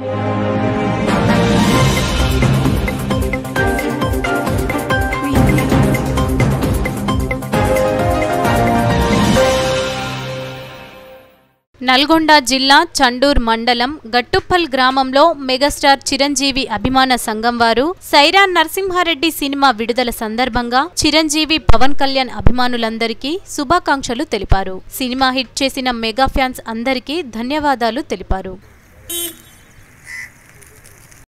నల్గొండ జిల్లా చండూర్ మండలం గట్టుప్పల్ గ్రామంలో మెగాస్టార్ చిరంజీవి అభిమాన సంఘం వారు సైరా నరసింహారెడ్డి సినిమా విడుదల సందర్భంగా చిరంజీవి పవన్ కళ్యాణ్ అభిమానులందరికీ శుభాకాంక్షలు తెలిపారు. సినిమా హిట్ చేసిన మెగా ఫ్యాన్స్ అందరికీ ధన్యవాదాలు తెలిపారు.